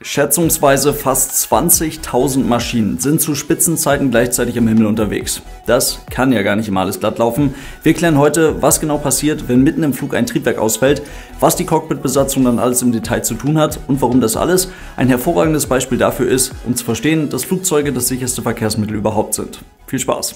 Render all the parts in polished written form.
Schätzungsweise fast 20.000 Maschinen sind zu Spitzenzeiten gleichzeitig im Himmel unterwegs. Das kann ja gar nicht immer alles glatt laufen. Wir klären heute, was genau passiert, wenn mitten im Flug ein Triebwerk ausfällt, was die Cockpitbesatzung dann alles im Detail zu tun hat und warum das alles ein hervorragendes Beispiel dafür ist, um zu verstehen, dass Flugzeuge das sicherste Verkehrsmittel überhaupt sind. Viel Spaß!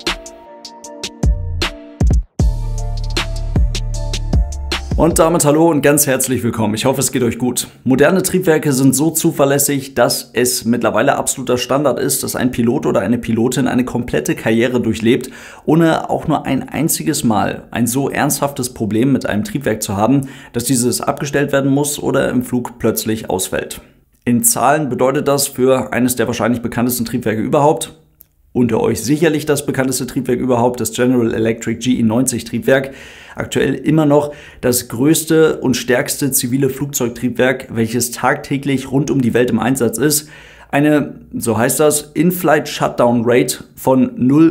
Und damit hallo und ganz herzlich willkommen. Ich hoffe, es geht euch gut. Moderne Triebwerke sind so zuverlässig, dass es mittlerweile absoluter Standard ist, dass ein Pilot oder eine Pilotin eine komplette Karriere durchlebt, ohne auch nur ein einziges Mal ein so ernsthaftes Problem mit einem Triebwerk zu haben, dass dieses abgestellt werden muss oder im Flug plötzlich ausfällt. In Zahlen bedeutet das für eines der wahrscheinlich bekanntesten Triebwerke überhaupt, unter euch sicherlich das bekannteste Triebwerk überhaupt, das General Electric GE90 Triebwerk, aktuell immer noch das größte und stärkste zivile Flugzeugtriebwerk, welches tagtäglich rund um die Welt im Einsatz ist. Eine, so heißt das, In-Flight Shutdown Rate von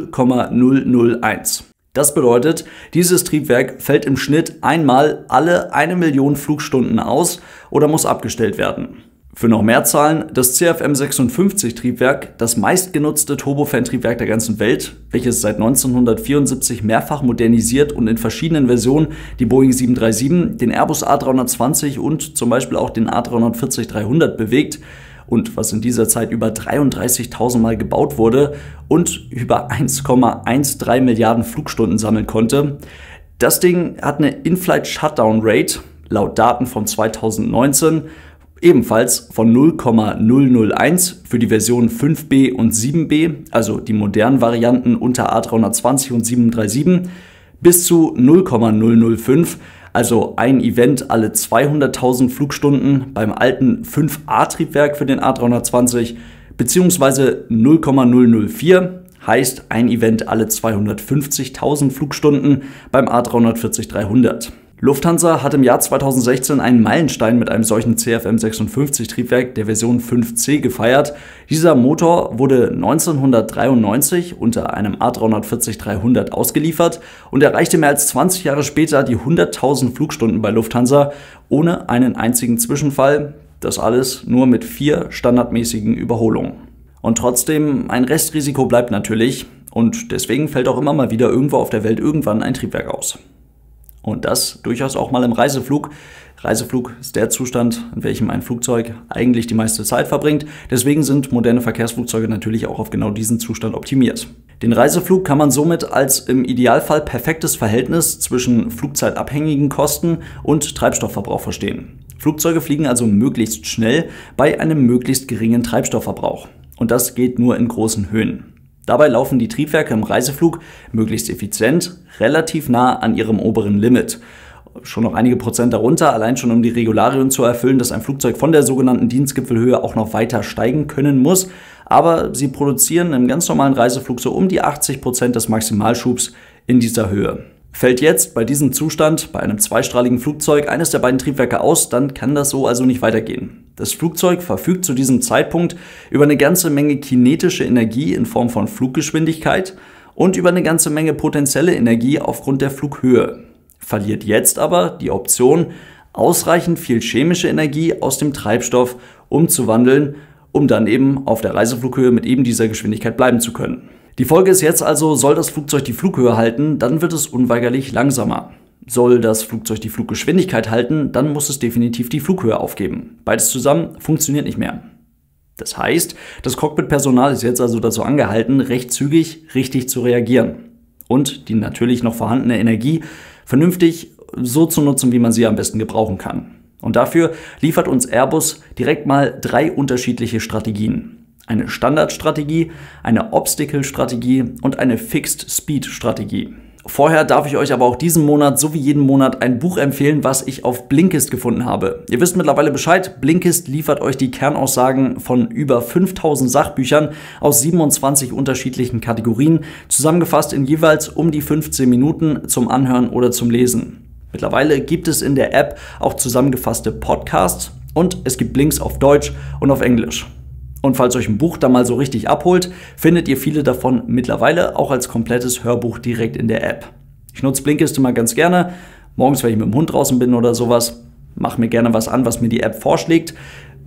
0,001. Das bedeutet, dieses Triebwerk fällt im Schnitt einmal alle 1 Million Flugstunden aus oder muss abgestellt werden. Für noch mehr Zahlen, das CFM56-Triebwerk, das meistgenutzte Turbofan-Triebwerk der ganzen Welt, welches seit 1974 mehrfach modernisiert und in verschiedenen Versionen die Boeing 737, den Airbus A320 und zum Beispiel auch den A340-300 bewegt und was in dieser Zeit über 33.000 Mal gebaut wurde und über 1,13 Milliarden Flugstunden sammeln konnte. Das Ding hat eine In-Flight Shutdown Rate, laut Daten von 2019, ebenfalls von 0,001 für die Versionen 5B und 7B, also die modernen Varianten unter A320 und 737, bis zu 0,005, also ein Event alle 200.000 Flugstunden beim alten 5A-Triebwerk für den A320, beziehungsweise 0,004, heißt ein Event alle 250.000 Flugstunden beim A340-300. Lufthansa hat im Jahr 2016 einen Meilenstein mit einem solchen CFM56-Triebwerk der Version 5C gefeiert. Dieser Motor wurde 1993 unter einem A340-300 ausgeliefert und erreichte mehr als 20 Jahre später die 100.000 Flugstunden bei Lufthansa ohne einen einzigen Zwischenfall. Das alles nur mit 4 standardmäßigen Überholungen. Und trotzdem, ein Restrisiko bleibt natürlich und deswegen fällt auch immer mal wieder irgendwo auf der Welt irgendwann ein Triebwerk aus. Und das durchaus auch mal im Reiseflug. Reiseflug ist der Zustand, in welchem ein Flugzeug eigentlich die meiste Zeit verbringt. Deswegen sind moderne Verkehrsflugzeuge natürlich auch auf genau diesen Zustand optimiert. Den Reiseflug kann man somit als im Idealfall perfektes Verhältnis zwischen flugzeitabhängigen Kosten und Treibstoffverbrauch verstehen. Flugzeuge fliegen also möglichst schnell bei einem möglichst geringen Treibstoffverbrauch. Und das geht nur in großen Höhen. Dabei laufen die Triebwerke im Reiseflug möglichst effizient, relativ nah an ihrem oberen Limit. Schon noch einige Prozent darunter, allein schon um die Regularien zu erfüllen, dass ein Flugzeug von der sogenannten Dienstgipfelhöhe auch noch weiter steigen können muss. Aber sie produzieren im ganz normalen Reiseflug so um die 80% des Maximalschubs in dieser Höhe. Fällt jetzt bei diesem Zustand bei einem zweistrahligen Flugzeug eines der beiden Triebwerke aus, dann kann das so also nicht weitergehen. Das Flugzeug verfügt zu diesem Zeitpunkt über eine ganze Menge kinetische Energie in Form von Fluggeschwindigkeit und über eine ganze Menge potenzielle Energie aufgrund der Flughöhe. Verliert jetzt aber die Option, ausreichend viel chemische Energie aus dem Treibstoff umzuwandeln, um dann eben auf der Reiseflughöhe mit eben dieser Geschwindigkeit bleiben zu können. Die Folge ist jetzt also, soll das Flugzeug die Flughöhe halten, dann wird es unweigerlich langsamer. Soll das Flugzeug die Fluggeschwindigkeit halten, dann muss es definitiv die Flughöhe aufgeben. Beides zusammen funktioniert nicht mehr. Das heißt, das Cockpitpersonal ist jetzt also dazu angehalten, recht zügig richtig zu reagieren und die natürlich noch vorhandene Energie vernünftig so zu nutzen, wie man sie am besten gebrauchen kann. Und dafür liefert uns Airbus direkt mal 3 unterschiedliche Strategien. Eine Standardstrategie, eine Obstacle-Strategie und eine Fixed-Speed-Strategie. Vorher darf ich euch aber auch diesen Monat sowie jeden Monat ein Buch empfehlen, was ich auf Blinkist gefunden habe. Ihr wisst mittlerweile Bescheid, Blinkist liefert euch die Kernaussagen von über 5000 Sachbüchern aus 27 unterschiedlichen Kategorien, zusammengefasst in jeweils um die 15 Minuten zum Anhören oder zum Lesen. Mittlerweile gibt es in der App auch zusammengefasste Podcasts und es gibt Links auf Deutsch und auf Englisch. Und falls euch ein Buch da mal so richtig abholt, findet ihr viele davon mittlerweile auch als komplettes Hörbuch direkt in der App. Ich nutze Blinkist immer ganz gerne, morgens, wenn ich mit dem Hund draußen bin oder sowas, mache mir gerne was an, was mir die App vorschlägt.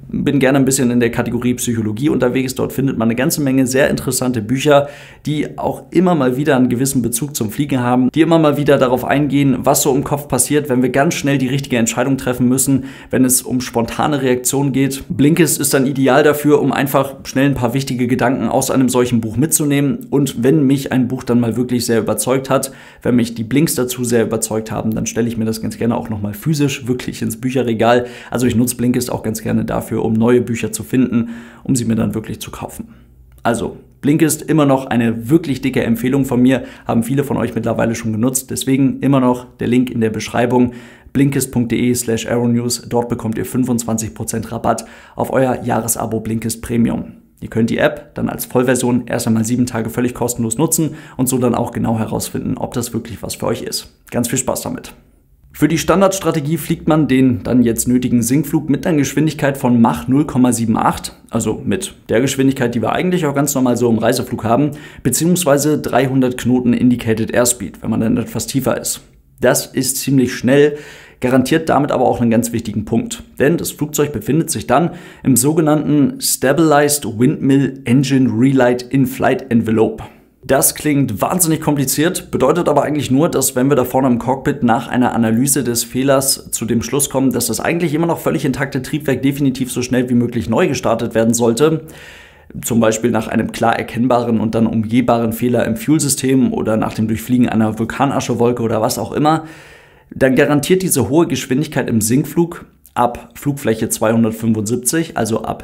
bin gerne ein bisschen in der Kategorie Psychologie unterwegs. Dort findet man eine ganze Menge sehr interessante Bücher, die auch immer mal wieder einen gewissen Bezug zum Fliegen haben, die immer mal wieder darauf eingehen, was so im Kopf passiert, wenn wir ganz schnell die richtige Entscheidung treffen müssen, wenn es um spontane Reaktionen geht. Blinkist ist dann ideal dafür, um einfach schnell ein paar wichtige Gedanken aus einem solchen Buch mitzunehmen. Und wenn mich ein Buch dann mal wirklich sehr überzeugt hat, wenn mich die Blinks dazu sehr überzeugt haben, dann stelle ich mir das ganz gerne auch nochmal physisch wirklich ins Bücherregal. Also ich nutze Blinkist auch ganz gerne dafür, um neue Bücher zu finden, um sie mir dann wirklich zu kaufen. Also Blinkist immer noch eine wirklich dicke Empfehlung von mir, haben viele von euch mittlerweile schon genutzt, deswegen immer noch der Link in der Beschreibung, blinkist.de/aeronews, dort bekommt ihr 25% Rabatt auf euer Jahresabo Blinkist Premium. Ihr könnt die App dann als Vollversion erst einmal 7 Tage völlig kostenlos nutzen und so dann auch genau herausfinden, ob das wirklich was für euch ist. Ganz viel Spaß damit! Für die Standardstrategie fliegt man den dann jetzt nötigen Sinkflug mit einer Geschwindigkeit von Mach 0,78, also mit der Geschwindigkeit, die wir eigentlich auch ganz normal so im Reiseflug haben, beziehungsweise 300 Knoten Indicated Airspeed, wenn man dann etwas tiefer ist. Das ist ziemlich schnell, garantiert damit aber auch einen ganz wichtigen Punkt, denn das Flugzeug befindet sich dann im sogenannten Stabilized Windmill Engine Relight In-Flight Envelope. Das klingt wahnsinnig kompliziert, bedeutet aber eigentlich nur, dass wenn wir da vorne im Cockpit nach einer Analyse des Fehlers zu dem Schluss kommen, dass das eigentlich immer noch völlig intakte Triebwerk definitiv so schnell wie möglich neu gestartet werden sollte, zum Beispiel nach einem klar erkennbaren und dann umgehbaren Fehler im Fuelsystem oder nach dem Durchfliegen einer Vulkanaschewolke oder was auch immer, dann garantiert diese hohe Geschwindigkeit im Sinkflug ab Flugfläche 275, also ab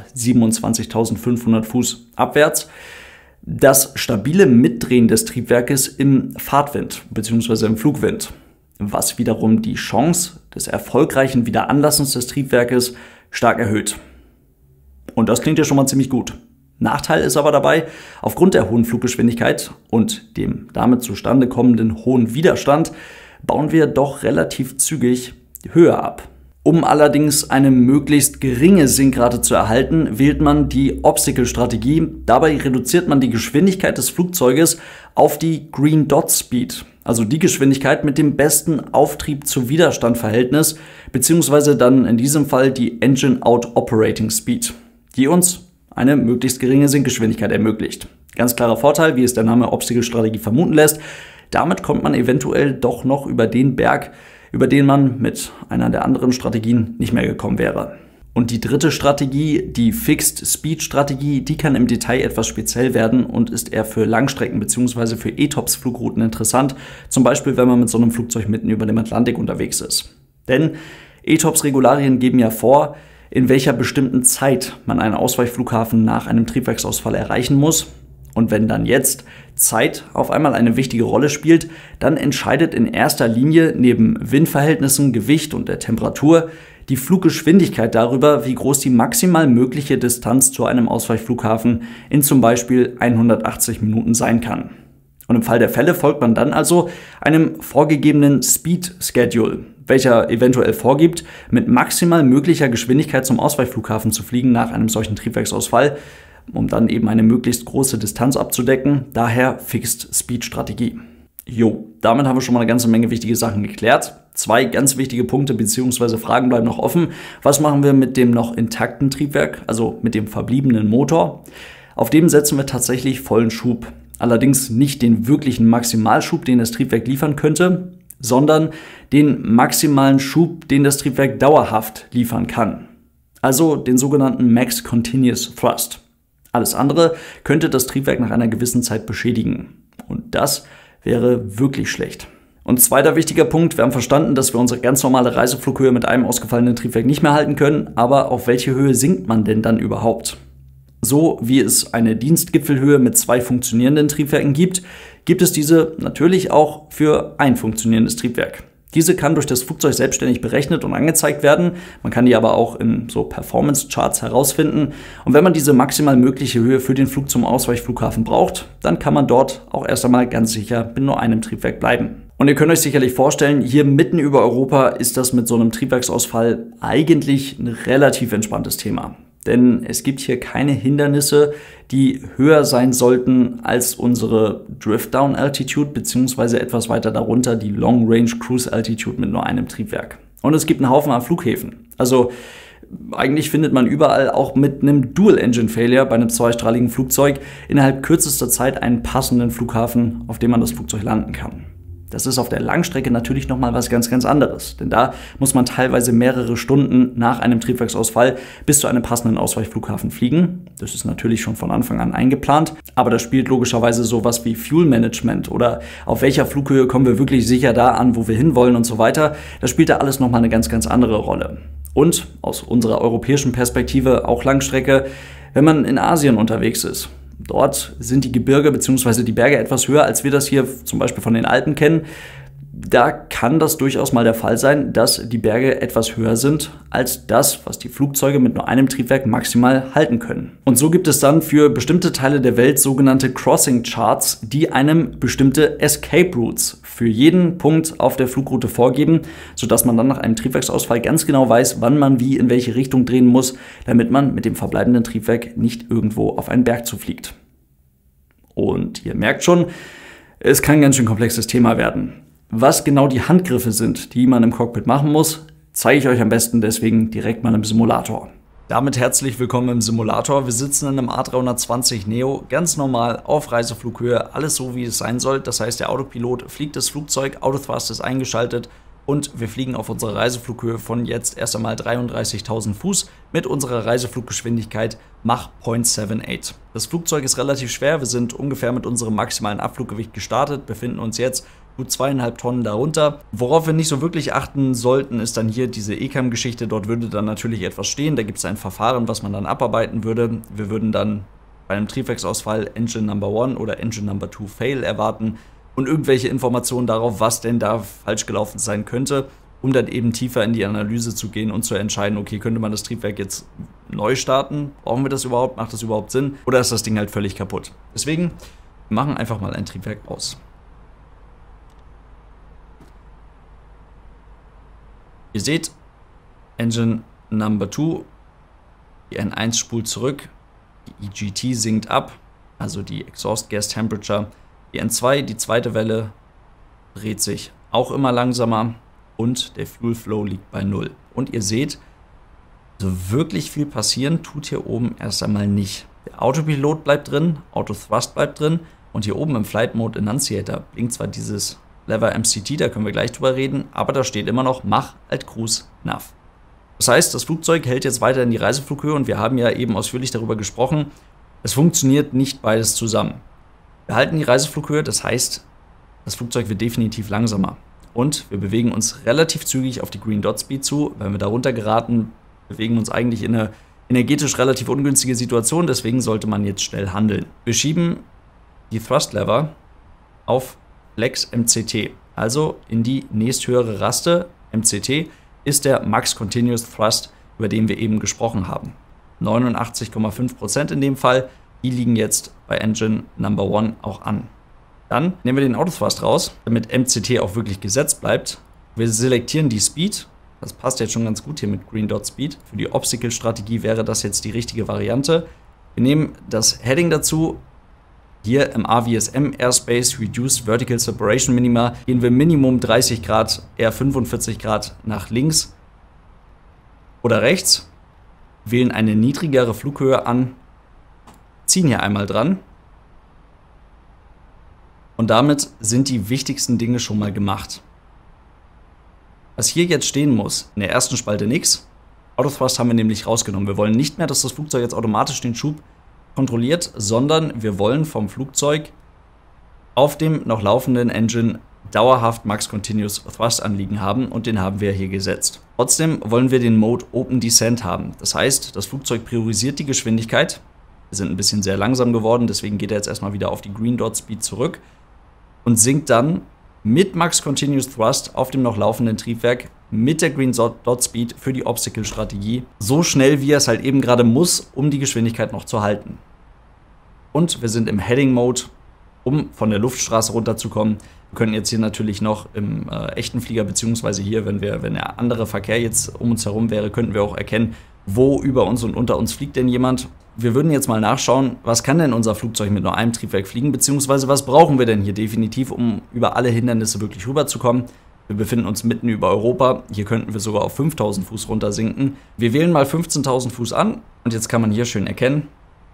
27.500 Fuß abwärts, das stabile Mitdrehen des Triebwerkes im Fahrtwind bzw. im Flugwind, was wiederum die Chance des erfolgreichen Wiederanlassens des Triebwerkes stark erhöht. Und das klingt ja schon mal ziemlich gut. Nachteil ist aber dabei, aufgrund der hohen Fluggeschwindigkeit und dem damit zustande kommenden hohen Widerstand bauen wir doch relativ zügig Höhe ab. Um allerdings eine möglichst geringe Sinkrate zu erhalten, wählt man die Obstacle-Strategie. Dabei reduziert man die Geschwindigkeit des Flugzeuges auf die Green Dot Speed, also die Geschwindigkeit mit dem besten Auftrieb-zu-Widerstand-Verhältnis, beziehungsweise dann in diesem Fall die Engine Out Operating Speed, die uns eine möglichst geringe Sinkgeschwindigkeit ermöglicht. Ganz klarer Vorteil, wie es der Name Obstacle-Strategie vermuten lässt. Damit kommt man eventuell doch noch über den Berg, über den man mit einer der anderen Strategien nicht mehr gekommen wäre. Und die dritte Strategie, die Fixed Speed Strategie, die kann im Detail etwas speziell werden und ist eher für Langstrecken bzw. für ETOPS-Flugrouten interessant, zum Beispiel wenn man mit so einem Flugzeug mitten über dem Atlantik unterwegs ist. Denn ETOPS-Regularien geben ja vor, in welcher bestimmten Zeit man einen Ausweichflughafen nach einem Triebwerksausfall erreichen muss. Und wenn dann jetzt Zeit auf einmal eine wichtige Rolle spielt, dann entscheidet in erster Linie neben Windverhältnissen, Gewicht und der Temperatur die Fluggeschwindigkeit darüber, wie groß die maximal mögliche Distanz zu einem Ausweichflughafen in zum Beispiel 180 Minuten sein kann. Und im Fall der Fälle folgt man dann also einem vorgegebenen Speed Schedule, welcher eventuell vorgibt, mit maximal möglicher Geschwindigkeit zum Ausweichflughafen zu fliegen nach einem solchen Triebwerksausfall, um dann eben eine möglichst große Distanz abzudecken, daher Fixed Speed Strategie. Jo, damit haben wir schon mal eine ganze Menge wichtige Sachen geklärt. 2 ganz wichtige Punkte bzw. Fragen bleiben noch offen. Was machen wir mit dem noch intakten Triebwerk, also mit dem verbliebenen Motor? Auf dem setzen wir tatsächlich vollen Schub. Allerdings nicht den wirklichen Maximalschub, den das Triebwerk liefern könnte, sondern den maximalen Schub, den das Triebwerk dauerhaft liefern kann. Also den sogenannten Max Continuous Thrust. Alles andere könnte das Triebwerk nach einer gewissen Zeit beschädigen. Und das wäre wirklich schlecht. Und zweiter wichtiger Punkt, wir haben verstanden, dass wir unsere ganz normale Reiseflughöhe mit einem ausgefallenen Triebwerk nicht mehr halten können, aber auf welche Höhe sinkt man denn dann überhaupt? So wie es eine Dienstgipfelhöhe mit 2 funktionierenden Triebwerken gibt, gibt es diese natürlich auch für ein funktionierendes Triebwerk. Diese kann durch das Flugzeug selbstständig berechnet und angezeigt werden. Man kann die aber auch in so Performance-Charts herausfinden. Und wenn man diese maximal mögliche Höhe für den Flug zum Ausweichflughafen braucht, dann kann man dort auch erst einmal ganz sicher mit nur einem Triebwerk bleiben. Und ihr könnt euch sicherlich vorstellen, hier mitten über Europa ist das mit so einem Triebwerksausfall eigentlich ein relativ entspanntes Thema. Denn es gibt hier keine Hindernisse, die höher sein sollten als unsere Drift-Down-Altitude beziehungsweise etwas weiter darunter die Long-Range-Cruise-Altitude mit nur einem Triebwerk. Und es gibt einen Haufen an Flughäfen. Also Eigentlich findet man überall auch mit einem Dual-Engine-Failure bei einem zweistrahligen Flugzeug innerhalb kürzester Zeit einen passenden Flughafen, auf dem man das Flugzeug landen kann. Das ist auf der Langstrecke natürlich nochmal was ganz, ganz anderes, denn da muss man teilweise mehrere Stunden nach einem Triebwerksausfall bis zu einem passenden Ausweichflughafen fliegen. Das ist natürlich schon von Anfang an eingeplant, aber da spielt logischerweise sowas wie Fuel Management oder auf welcher Flughöhe kommen wir wirklich sicher da an, wo wir hinwollen und so weiter. Das spielt da alles nochmal eine ganz, ganz andere Rolle. Und aus unserer europäischen Perspektive auch Langstrecke, wenn man in Asien unterwegs ist. Dort sind die Gebirge bzw. die Berge etwas höher, als wir das hier zum Beispiel von den Alpen kennen. Da kann das durchaus mal der Fall sein, dass die Berge etwas höher sind als das, was die Flugzeuge mit nur einem Triebwerk maximal halten können. Und so gibt es dann für bestimmte Teile der Welt sogenannte Crossing Charts, die einem bestimmte Escape Routes für jeden Punkt auf der Flugroute vorgeben, sodass man dann nach einem Triebwerksausfall ganz genau weiß, wann man wie in welche Richtung drehen muss, damit man mit dem verbleibenden Triebwerk nicht irgendwo auf einen Berg zufliegt. Und ihr merkt schon, es kann ein ganz schön komplexes Thema werden. Was genau die Handgriffe sind, die man im Cockpit machen muss, zeige ich euch am besten deswegen direkt mal im Simulator. Damit herzlich willkommen im Simulator. Wir sitzen in einem A320 Neo, ganz normal auf Reiseflughöhe, alles so wie es sein soll. Das heißt, der Autopilot fliegt das Flugzeug, Autothrust ist eingeschaltet und wir fliegen auf unserer Reiseflughöhe von jetzt erst einmal 33.000 Fuß mit unserer Reisefluggeschwindigkeit Mach 0.78. Das Flugzeug ist relativ schwer, wir sind ungefähr mit unserem maximalen Abfluggewicht gestartet, befinden uns jetzt gut 2,5 Tonnen darunter. Worauf wir nicht so wirklich achten sollten, ist dann hier diese ECAM-Geschichte. Dort würde dann natürlich etwas stehen. Da gibt es ein Verfahren, was man dann abarbeiten würde. Wir würden dann bei einem Triebwerksausfall Engine Number 1 oder Engine Number 2 Fail erwarten und irgendwelche Informationen darauf, was denn da falsch gelaufen sein könnte, um dann eben tiefer in die Analyse zu gehen und zu entscheiden, okay, könnte man das Triebwerk jetzt neu starten? Brauchen wir das überhaupt? Macht das überhaupt Sinn? Oder ist das Ding halt völlig kaputt? Deswegen machen einfach mal ein Triebwerk aus. Ihr seht, Engine Number 2, die N1 spult zurück, die EGT sinkt ab, also die Exhaust Gas Temperature. Die N2, die zweite Welle, dreht sich auch immer langsamer und der Fuel Flow liegt bei 0. Und ihr seht, so wirklich viel passieren tut hier oben erst einmal nicht. Der Autopilot bleibt drin, Autothrust bleibt drin und hier oben im Flight Mode Annunciator blinkt zwar dieses Lever MCT, da können wir gleich drüber reden, aber da steht immer noch Mach, Alt, Cruise, Nav. Das heißt, das Flugzeug hält jetzt weiter in die Reiseflughöhe und wir haben ja eben ausführlich darüber gesprochen, es funktioniert nicht beides zusammen. Wir halten die Reiseflughöhe, das heißt, das Flugzeug wird definitiv langsamer und wir bewegen uns relativ zügig auf die Green Dot Speed zu. Wenn wir darunter geraten, bewegen wir uns eigentlich in eine energetisch relativ ungünstige Situation, deswegen sollte man jetzt schnell handeln. Wir schieben die Thrust Lever auf Flex MCT, also in die nächsthöhere Raste. MCT ist der Max Continuous Thrust, über den wir eben gesprochen haben. 89,5% in dem Fall, die liegen jetzt bei Engine Number 1 auch an. Dann nehmen wir den Autothrust raus, damit MCT auch wirklich gesetzt bleibt. Wir selektieren die Speed, das passt jetzt schon ganz gut hier mit Green Dot Speed. Für die Obstacle-Strategie wäre das jetzt die richtige Variante. Wir nehmen das Heading dazu. Hier im AVSM Airspace Reduced Vertical Separation Minima gehen wir Minimum 30 Grad, eher 45 Grad nach links oder rechts, wählen eine niedrigere Flughöhe an, ziehen hier einmal dran und damit sind die wichtigsten Dinge schon mal gemacht. Was hier jetzt stehen muss, in der ersten Spalte nichts. Autothrust haben wir nämlich rausgenommen. Wir wollen nicht mehr, dass das Flugzeug jetzt automatisch den Schub kontrolliert, sondern wir wollen vom Flugzeug auf dem noch laufenden Engine dauerhaft Max Continuous Thrust anliegen haben und den haben wir hier gesetzt. Trotzdem wollen wir den Mode Open Descent haben. Das heißt, das Flugzeug priorisiert die Geschwindigkeit. Wir sind ein bisschen sehr langsam geworden, deswegen geht er jetzt erstmal wieder auf die Green Dot Speed zurück und sinkt dann mit Max Continuous Thrust auf dem noch laufenden Triebwerk mit der Green Dot Speed für die Obstacle-Strategie so schnell, wie er es halt eben gerade muss, um die Geschwindigkeit noch zu halten. Und wir sind im Heading-Mode, um von der Luftstraße runterzukommen. Wir können jetzt hier natürlich noch im echten Flieger, beziehungsweise hier, wenn der andere Verkehr jetzt um uns herum wäre, könnten wir auch erkennen, wo über uns und unter uns fliegt denn jemand. Wir würden jetzt mal nachschauen, was kann denn unser Flugzeug mit nur einem Triebwerk fliegen, beziehungsweise was brauchen wir denn hier definitiv, um über alle Hindernisse wirklich rüberzukommen. Wir befinden uns mitten über Europa. Hier könnten wir sogar auf 5000 Fuß runter sinken. Wir wählen mal 15.000 Fuß an und jetzt kann man hier schön erkennen,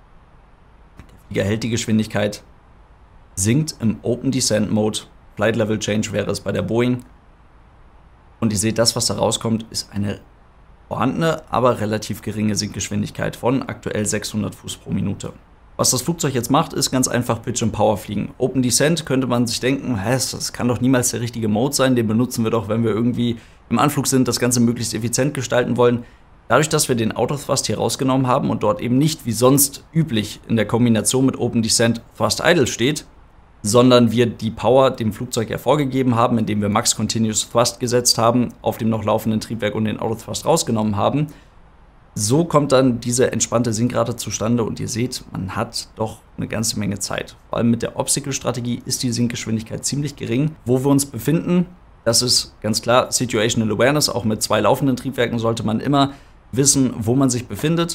der Flieger hält die Geschwindigkeit, sinkt im Open Descent Mode. Flight Level Change wäre es bei der Boeing. Und ihr seht, das, was da rauskommt, ist eine vorhandene, aber relativ geringe Sinkgeschwindigkeit von aktuell 600 Fuß pro Minute. Was das Flugzeug jetzt macht, ist ganz einfach Pitch and Power fliegen. Open Descent könnte man sich denken, das kann doch niemals der richtige Mode sein, den benutzen wir doch, wenn wir irgendwie im Anflug sind, das Ganze möglichst effizient gestalten wollen. Dadurch, dass wir den Auto Thrust hier rausgenommen haben und dort eben nicht wie sonst üblich in der Kombination mit Open Descent Thrust Idle steht, sondern wir die Power dem Flugzeug ja vorgegeben haben, indem wir Max Continuous Thrust gesetzt haben, auf dem noch laufenden Triebwerk und den Auto Thrust rausgenommen haben. So kommt dann diese entspannte Sinkrate zustande und ihr seht, man hat doch eine ganze Menge Zeit. Vor allem mit der Obstacle-Strategie ist die Sinkgeschwindigkeit ziemlich gering. Wo wir uns befinden, das ist ganz klar Situational Awareness. Auch mit 2 laufenden Triebwerken sollte man immer wissen, wo man sich befindet.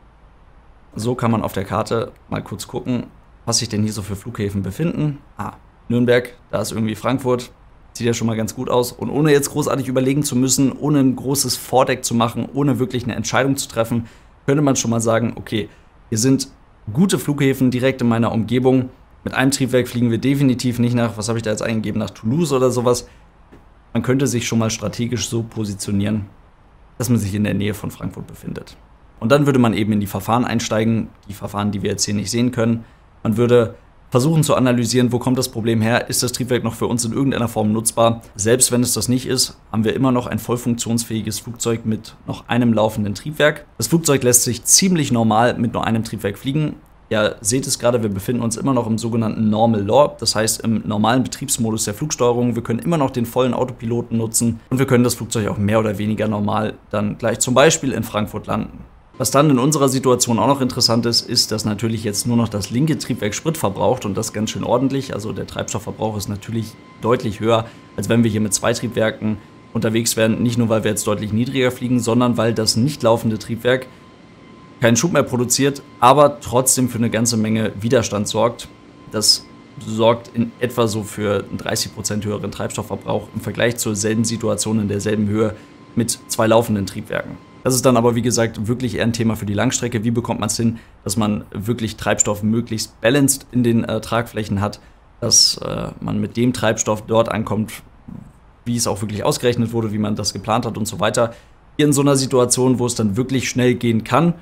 So kann man auf der Karte mal kurz gucken, was sich denn hier so für Flughäfen befinden. Nürnberg, da ist irgendwie Frankfurt. Sieht ja schon mal ganz gut aus. Und ohne jetzt großartig überlegen zu müssen, ohne ein großes Vordeck zu machen, ohne wirklich eine Entscheidung zu treffen, könnte man schon mal sagen, okay, hier sind gute Flughäfen direkt in meiner Umgebung. Mit einem Triebwerk fliegen wir definitiv nicht nach, was habe ich da jetzt eingegeben, nach Toulouse oder sowas. Man könnte sich schon mal strategisch so positionieren, dass man sich in der Nähe von Frankfurt befindet. Und dann würde man eben in die Verfahren einsteigen, die Verfahren, die wir jetzt hier nicht sehen können. Man würde versuchen zu analysieren, wo kommt das Problem her, ist das Triebwerk noch für uns in irgendeiner Form nutzbar. Selbst wenn es das nicht ist, haben wir immer noch ein voll funktionsfähiges Flugzeug mit noch einem laufenden Triebwerk. Das Flugzeug lässt sich ziemlich normal mit nur einem Triebwerk fliegen. Ihr seht es gerade, wir befinden uns immer noch im sogenannten Normal Law, das heißt im normalen Betriebsmodus der Flugsteuerung. Wir können immer noch den vollen Autopiloten nutzen und wir können das Flugzeug auch mehr oder weniger normal dann gleich zum Beispiel in Frankfurt landen. Was dann in unserer Situation auch noch interessant ist, ist, dass natürlich jetzt nur noch das linke Triebwerk Sprit verbraucht und das ganz schön ordentlich. Also der Treibstoffverbrauch ist natürlich deutlich höher, als wenn wir hier mit 2 Triebwerken unterwegs wären. Nicht nur, weil wir jetzt deutlich niedriger fliegen, sondern weil das nicht laufende Triebwerk keinen Schub mehr produziert, aber trotzdem für eine ganze Menge Widerstand sorgt. Das sorgt in etwa so für einen 30% höheren Treibstoffverbrauch im Vergleich zur selben Situation in derselben Höhe mit 2 laufenden Triebwerken. Das ist dann aber, wie gesagt, wirklich eher ein Thema für die Langstrecke. Wie bekommt man es hin, dass man wirklich Treibstoff möglichst balanced in den Tragflächen hat, dass man mit dem Treibstoff dort ankommt, wie es auch wirklich ausgerechnet wurde, wie man das geplant hat und so weiter. Hier in so einer Situation, wo es dann wirklich schnell gehen kann,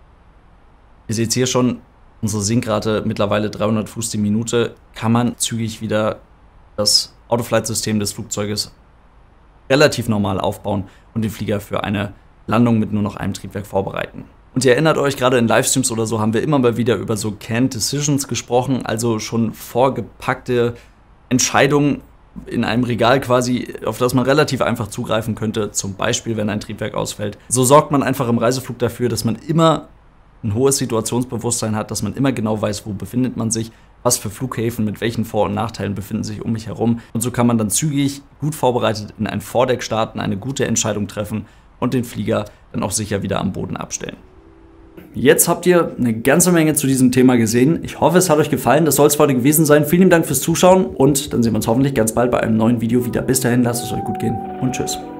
ihr seht hier schon, unsere Sinkrate mittlerweile 300 Fuß die Minute, kann man zügig wieder das Autoflight-System des Flugzeuges relativ normal aufbauen und den Flieger für eine Landung mit nur noch einem Triebwerk vorbereiten. Und ihr erinnert euch, gerade in Livestreams oder so haben wir immer mal wieder über so Canned Decisions gesprochen, also schon vorgepackte Entscheidungen in einem Regal quasi, auf das man relativ einfach zugreifen könnte, zum Beispiel, wenn ein Triebwerk ausfällt. So sorgt man einfach im Reiseflug dafür, dass man immer ein hohes Situationsbewusstsein hat, dass man immer genau weiß, wo befindet man sich, was für Flughäfen mit welchen Vor- und Nachteilen befinden sich um mich herum. Und so kann man dann zügig, gut vorbereitet in ein Vordeck starten, eine gute Entscheidung treffen und den Flieger dann auch sicher wieder am Boden abstellen. Jetzt habt ihr eine ganze Menge zu diesem Thema gesehen. Ich hoffe, es hat euch gefallen. Das soll es für heute gewesen sein. Vielen Dank fürs Zuschauen und dann sehen wir uns hoffentlich ganz bald bei einem neuen Video wieder. Bis dahin, lasst es euch gut gehen und tschüss.